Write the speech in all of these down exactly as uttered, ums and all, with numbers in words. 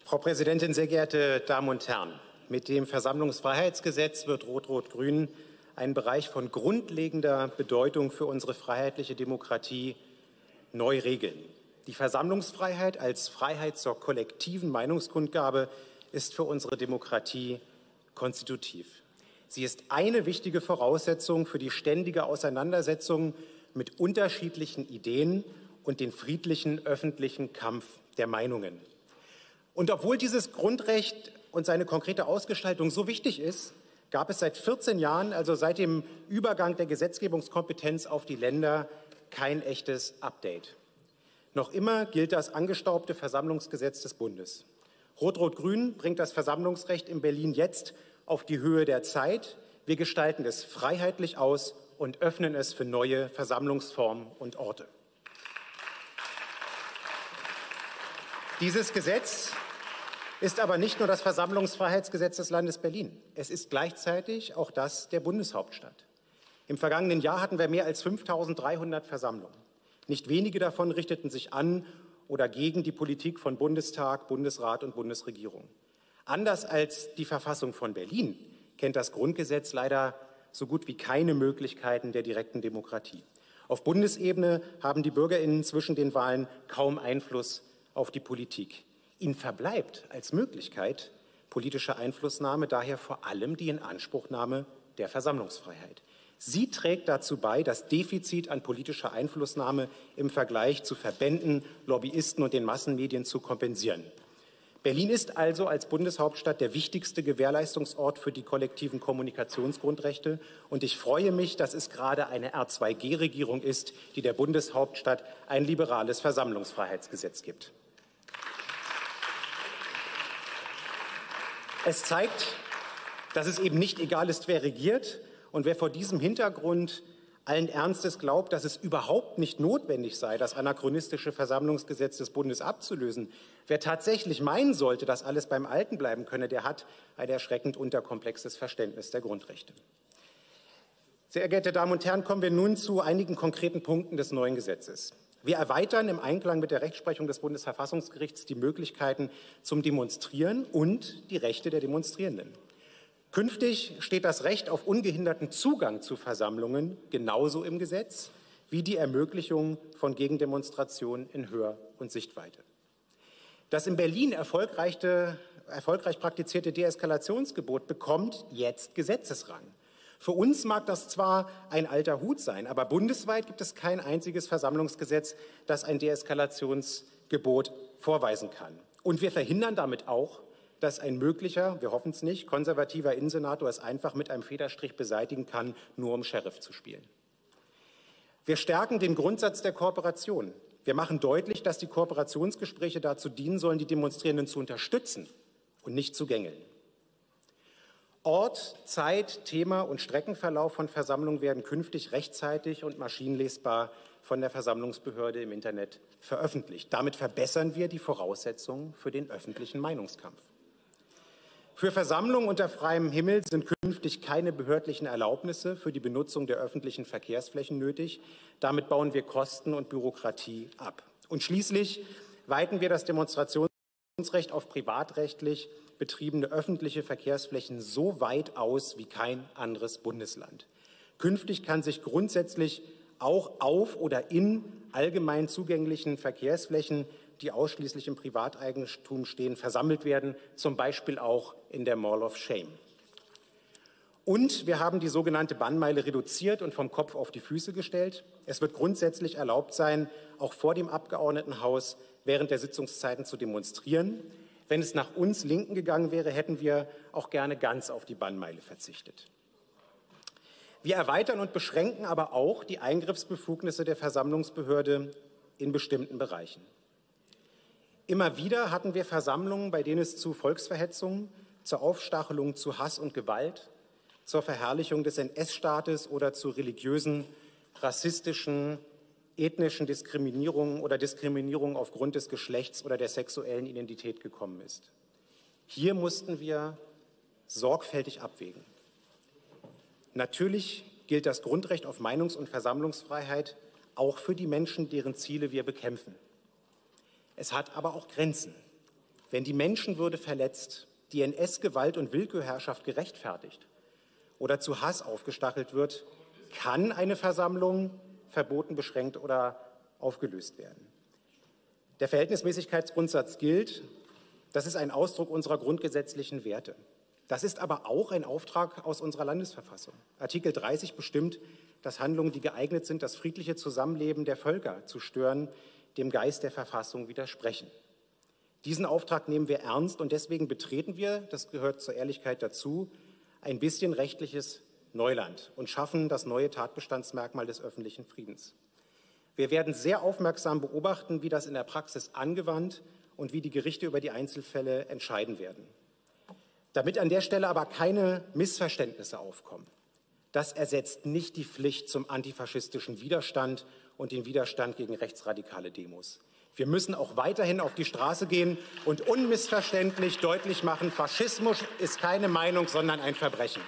Frau Präsidentin, sehr geehrte Damen und Herren! Mit dem Versammlungsfreiheitsgesetz wird Rot-Rot-Grün einen Bereich von grundlegender Bedeutung für unsere freiheitliche Demokratie neu regeln. Die Versammlungsfreiheit als Freiheit zur kollektiven Meinungskundgabe ist für unsere Demokratie konstitutiv. Sie ist eine wichtige Voraussetzung für die ständige Auseinandersetzung mit unterschiedlichen Ideen und den friedlichen öffentlichen Kampf der Meinungen. Und obwohl dieses Grundrecht und seine konkrete Ausgestaltung so wichtig ist, gab es seit vierzehn Jahren, also seit dem Übergang der Gesetzgebungskompetenz auf die Länder, kein echtes Update. Noch immer gilt das angestaubte Versammlungsgesetz des Bundes. Rot-Rot-Grün bringt das Versammlungsrecht in Berlin jetzt auf die Höhe der Zeit. Wir gestalten es freiheitlich aus und öffnen es für neue Versammlungsformen und Orte. Dieses Gesetz ist aber nicht nur das Versammlungsfreiheitsgesetz des Landes Berlin. Es ist gleichzeitig auch das der Bundeshauptstadt. Im vergangenen Jahr hatten wir mehr als fünftausenddreihundert Versammlungen. Nicht wenige davon richteten sich an oder gegen die Politik von Bundestag, Bundesrat und Bundesregierung. Anders als die Verfassung von Berlin kennt das Grundgesetz leider so gut wie keine Möglichkeiten der direkten Demokratie. Auf Bundesebene haben die BürgerInnen zwischen den Wahlen kaum Einfluss auf die Politik. Ihnen verbleibt als Möglichkeit politische Einflussnahme daher vor allem die Inanspruchnahme der Versammlungsfreiheit. Sie trägt dazu bei, das Defizit an politischer Einflussnahme im Vergleich zu Verbänden, Lobbyisten und den Massenmedien zu kompensieren. Berlin ist also als Bundeshauptstadt der wichtigste Gewährleistungsort für die kollektiven Kommunikationsgrundrechte. Und ich freue mich, dass es gerade eine R zwei G-Regierung ist, die der Bundeshauptstadt ein liberales Versammlungsfreiheitsgesetz gibt. Es zeigt, dass es eben nicht egal ist, wer regiert. Und wer vor diesem Hintergrund allen Ernstes glaubt, dass es überhaupt nicht notwendig sei, das anachronistische Versammlungsgesetz des Bundes abzulösen, wer tatsächlich meinen sollte, dass alles beim Alten bleiben könne, der hat ein erschreckend unterkomplexes Verständnis der Grundrechte. Sehr geehrte Damen und Herren, kommen wir nun zu einigen konkreten Punkten des neuen Gesetzes. Wir erweitern im Einklang mit der Rechtsprechung des Bundesverfassungsgerichts die Möglichkeiten zum Demonstrieren und die Rechte der Demonstrierenden. Künftig steht das Recht auf ungehinderten Zugang zu Versammlungen genauso im Gesetz wie die Ermöglichung von Gegendemonstrationen in Hör- und Sichtweite. Das in Berlin erfolgreich praktizierte Deeskalationsgebot bekommt jetzt Gesetzesrang. Für uns mag das zwar ein alter Hut sein, aber bundesweit gibt es kein einziges Versammlungsgesetz, das ein Deeskalationsgebot vorweisen kann. Und wir verhindern damit auch, dass ein möglicher, wir hoffen es nicht, konservativer Innensenator es einfach mit einem Federstrich beseitigen kann, nur um Sheriff zu spielen. Wir stärken den Grundsatz der Kooperation. Wir machen deutlich, dass die Kooperationsgespräche dazu dienen sollen, die Demonstrierenden zu unterstützen und nicht zu gängeln. Ort, Zeit, Thema und Streckenverlauf von Versammlungen werden künftig rechtzeitig und maschinenlesbar von der Versammlungsbehörde im Internet veröffentlicht. Damit verbessern wir die Voraussetzungen für den öffentlichen Meinungskampf. Für Versammlungen unter freiem Himmel sind künftig keine behördlichen Erlaubnisse für die Benutzung der öffentlichen Verkehrsflächen nötig. Damit bauen wir Kosten und Bürokratie ab. Und schließlich weiten wir das Demonstrationsrecht auf privatrechtlich betriebene öffentliche Verkehrsflächen so weit aus wie kein anderes Bundesland. Künftig kann sich grundsätzlich auch auf oder in allgemein zugänglichen Verkehrsflächen, die ausschließlich im Privateigentum stehen, versammelt werden, zum Beispiel auch in der Mall of Shame. Und wir haben die sogenannte Bannmeile reduziert und vom Kopf auf die Füße gestellt. Es wird grundsätzlich erlaubt sein, auch vor dem Abgeordnetenhaus während der Sitzungszeiten zu demonstrieren. Wenn es nach uns Linken gegangen wäre, hätten wir auch gerne ganz auf die Bannmeile verzichtet. Wir erweitern und beschränken aber auch die Eingriffsbefugnisse der Versammlungsbehörde in bestimmten Bereichen. Immer wieder hatten wir Versammlungen, bei denen es zu Volksverhetzungen, zur Aufstachelung zu Hass und Gewalt, zur Verherrlichung des N S-Staates oder zu religiösen, rassistischen, ethnischen Diskriminierungen oder Diskriminierungen aufgrund des Geschlechts oder der sexuellen Identität gekommen ist. Hier mussten wir sorgfältig abwägen. Natürlich gilt das Grundrecht auf Meinungs- und Versammlungsfreiheit auch für die Menschen, deren Ziele wir bekämpfen. Es hat aber auch Grenzen. wenn die Menschenwürde verletzt, die N S-Gewalt und Willkürherrschaft gerechtfertigt oder zu Hass aufgestachelt wird, kann eine Versammlung verboten, beschränkt oder aufgelöst werden. Der Verhältnismäßigkeitsgrundsatz gilt. Das ist ein Ausdruck unserer grundgesetzlichen Werte. Das ist aber auch ein Auftrag aus unserer Landesverfassung. Artikel dreißig bestimmt, dass Handlungen, die geeignet sind, das friedliche Zusammenleben der Völker zu stören, dem Geist der Verfassung widersprechen. Diesen Auftrag nehmen wir ernst und deswegen betreten wir, das gehört zur Ehrlichkeit dazu, ein bisschen rechtliches Neuland und schaffen das neue Tatbestandsmerkmal des öffentlichen Friedens. Wir werden sehr aufmerksam beobachten, wie das in der Praxis angewandt und wie die Gerichte über die Einzelfälle entscheiden werden. Damit an der Stelle aber keine Missverständnisse aufkommen. Das ersetzt nicht die Pflicht zum antifaschistischen Widerstand und den Widerstand gegen rechtsradikale Demos. Wir müssen auch weiterhin auf die Straße gehen und unmissverständlich deutlich machen, Faschismus ist keine Meinung, sondern ein Verbrechen.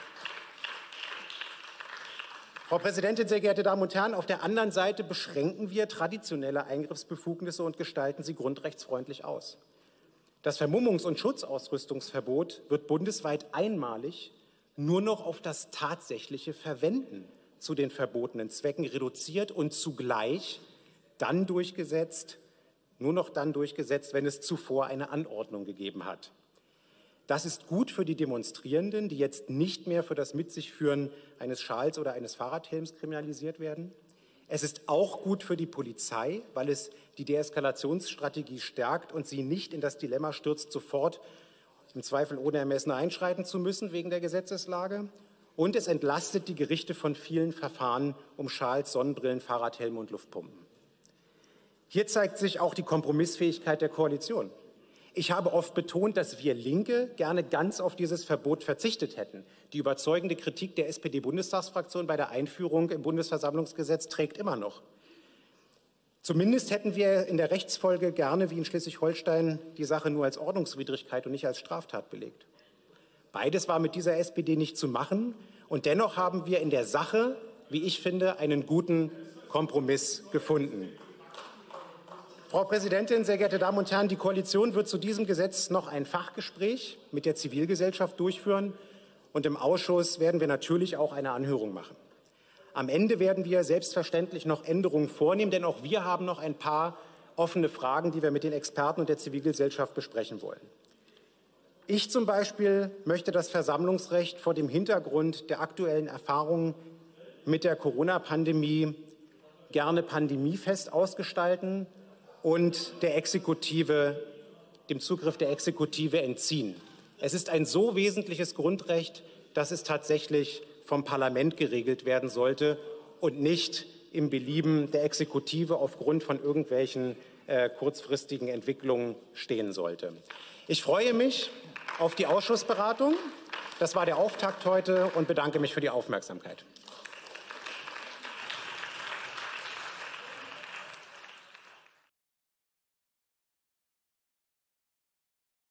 Frau Präsidentin, sehr geehrte Damen und Herren, auf der anderen Seite beschränken wir traditionelle Eingriffsbefugnisse und gestalten sie grundrechtsfreundlich aus. Das Vermummungs- und Schutzausrüstungsverbot wird bundesweit einmalig nur noch auf das tatsächliche Verwenden zu den verbotenen Zwecken reduziert und zugleich dann durchgesetzt, nur noch dann durchgesetzt, wenn es zuvor eine Anordnung gegeben hat. Das ist gut für die Demonstrierenden, die jetzt nicht mehr für das Mit sich führen eines Schals oder eines Fahrradhelms kriminalisiert werden. Es ist auch gut für die Polizei, weil es die Deeskalationsstrategie stärkt und sie nicht in das Dilemma stürzt, sofort im Zweifel ohne Ermessen einschreiten zu müssen wegen der Gesetzeslage. Und es entlastet die Gerichte von vielen Verfahren um Schals, Sonnenbrillen, Fahrradhelme und Luftpumpen. Hier zeigt sich auch die Kompromissfähigkeit der Koalition. Ich habe oft betont, dass wir Linke gerne ganz auf dieses Verbot verzichtet hätten. Die überzeugende Kritik der S P D-Bundestagsfraktion bei der Einführung im Bundesversammlungsgesetz trägt immer noch. Zumindest hätten wir in der Rechtsfolge gerne, wie in Schleswig-Holstein, die Sache nur als Ordnungswidrigkeit und nicht als Straftat belegt. Beides war mit dieser S P D nicht zu machen. Und dennoch haben wir in der Sache, wie ich finde, einen guten Kompromiss gefunden. Frau Präsidentin, sehr geehrte Damen und Herren, die Koalition wird zu diesem Gesetz noch ein Fachgespräch mit der Zivilgesellschaft durchführen. Und im Ausschuss werden wir natürlich auch eine Anhörung machen. Am Ende werden wir selbstverständlich noch Änderungen vornehmen, denn auch wir haben noch ein paar offene Fragen, die wir mit den Experten und der Zivilgesellschaft besprechen wollen. Ich zum Beispiel möchte das Versammlungsrecht vor dem Hintergrund der aktuellen Erfahrungen mit der Corona-Pandemie gerne pandemiefest ausgestalten und der Exekutive, dem Zugriff der Exekutive entziehen. Es ist ein so wesentliches Grundrecht, dass es tatsächlich vom Parlament geregelt werden sollte und nicht im Belieben der Exekutive aufgrund von irgendwelchen äh, kurzfristigen Entwicklungen stehen sollte. Ich freue mich auf die Ausschussberatung. Das war der Auftakt heute und bedanke mich für die Aufmerksamkeit.